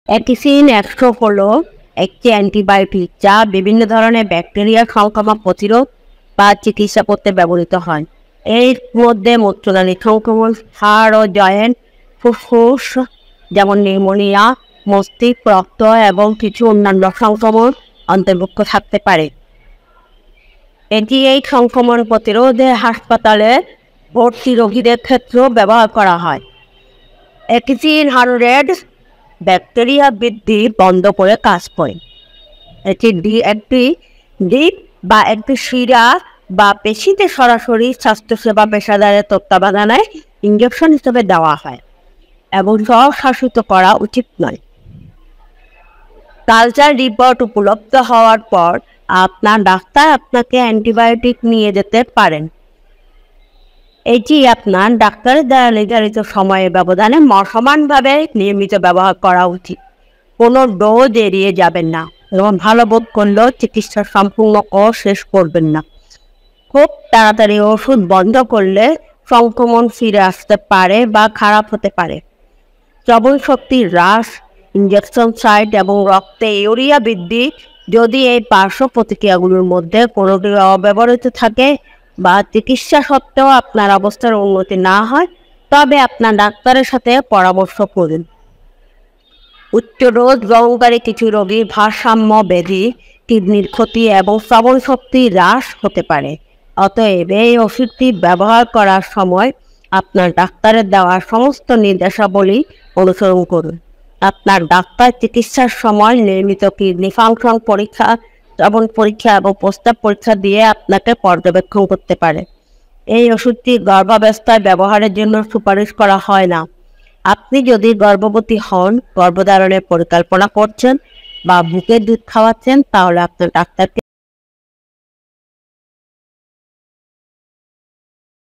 অ্যাকিসিন 100 হলো একটি অ্যান্টিবায়োটিক যা বিভিন্ন ধরনের ব্যাকটেরিয়ার সংক্রমণ প্রতিরোধ বা চিকিৎসা করতে ব্যবহৃত হয়। এর মধ্যে মূত্রনালী সংক্রমণ, হাড় ও জয়েন্ট, ফুসফুস যেমন নিউমোনিয়া, মস্তিষ্ক, রক্ত এবং কিছু অন্যান্য সংক্রমণ অন্তর্ভুক্ত থাকতে পারে। এটি এই সংক্রমণ প্রতিরোধে হাসপাতালে ভর্তি রোগীদের ক্ষেত্রেও ব্যবহার করা হয়। অ্যাকিসিন 100 ব্যাকটেরিয়া বৃদ্ধি বন্ধ করে কাজ করে। এটি একটি ডিপ বা একটি শিরা বা পেশিতে সরাসরি স্বাস্থ্যসেবা পেশাদারের তত্ত্বাবধানে ইঞ্জেকশন হিসেবে দেওয়া হয় এবং স্বশাসিত করা উচিত নয়। কালচার রিপোর্ট উপলব্ধ হওয়ার পর আপনার ডাক্তার আপনাকে অ্যান্টিবায়োটিক নিয়ে যেতে পারেন। এটি আপনার ডাক্তারের দ্বারা নির্ধারিত সময়ের ব্যবধানে সমানভাবে নিয়মিত ব্যবহার করা উচিত। কোনো ডোজ এড়িয়ে যাবেন না এবং ভালো বোধ করলেও চিকিৎসা সম্পূর্ণ শেষ করবেন না। খুব তাড়াতাড়ি ওষুধ বন্ধ করলে সংক্রমণ ফিরে আসতে পারে বা খারাপ হতে পারে। শ্রবণ শক্তির হ্রাস, ইঞ্জেকশন সাইট এবং রক্তে ইউরিয়া বৃদ্ধি, যদি এই পার্শ্ব প্রতিক্রিয়াগুলোর মধ্যে কোনোটি অব্যবহৃত থাকে বা চিকিৎসা সত্ত্বেও আপনার অবস্থার উন্নতি না হয়, তবে আপনার ডাক্তারের সাথে পরামর্শ করুন। উচ্চ ডোজ গ্রহণকারী কিছু রোগীর ভারসাম্য ব্যাধি, কিডনির ক্ষতি এবং শ্রবণ শক্তি হ্রাস হতে পারে। অতএব এই ওষুধটি ব্যবহার করার সময় আপনার ডাক্তারের দেওয়া সমস্ত নির্দেশাবলী অনুসরণ করুন। আপনার ডাক্তার চিকিৎসার সময় নিয়মিত কিডনি ফাংশন পরীক্ষা, শ্রবণ পরীক্ষা এবং প্রস্তাব পরীক্ষা দিয়ে আপনাকে পর্যবেক্ষণ করতে পারে। এই ওষুধটি গর্ভাবস্থায় ব্যবহারের জন্য সুপারিশ করা হয় না। আপনি যদি গর্ভবতী হন, গর্ভধারণের পরিকল্পনা করছেন বা বুকের দুধ খাওয়াচ্ছেন, তাহলে আপনার ডাক্তারকে